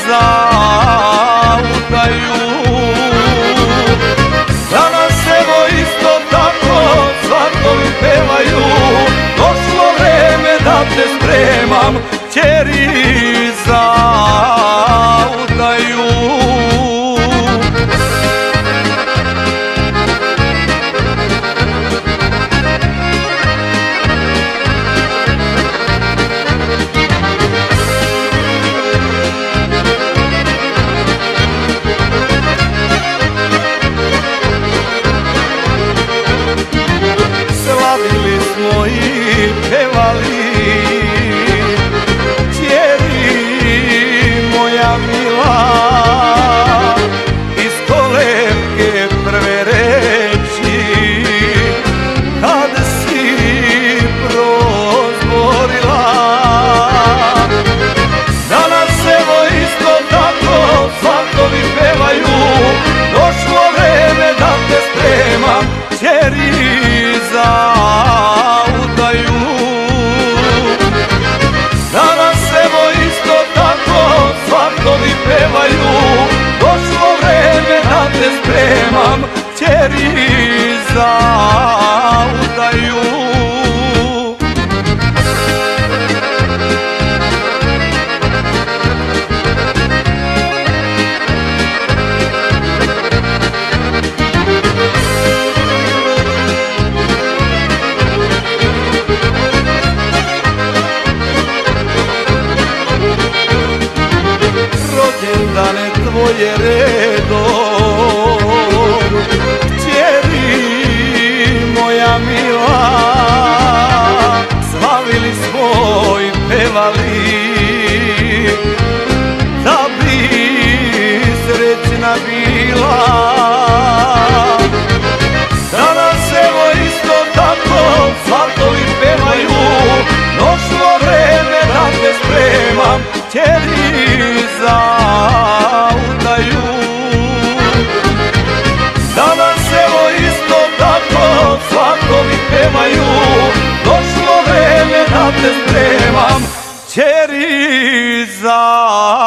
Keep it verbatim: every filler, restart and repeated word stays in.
za udaju. Danas evo isto tako svatovi pevaju, došlo vreme da te spremam, ćeri, za udaju. Slavili smo i pevali, ćeri moja mila, iz kolevke prve reči kad si prozborila. Danas evo isto tako svatovi pevaju, došlo vreme da te spremam, ćeri, za udaju. Danas evo isto tako svatovi pevaju, došlo vreme da te spremam, ćeri, za udaju. Rođendane tvoje redom, ćeri moja mila, slavili smo i pevali, da bi srećna bila. Danas evo isto tako svatovi pevaju, došlo vreme da te spremam, ćeri, za udaju. Danas evo isto tako svatovi pevaju, došlo vreme da te spremam, ćeri, za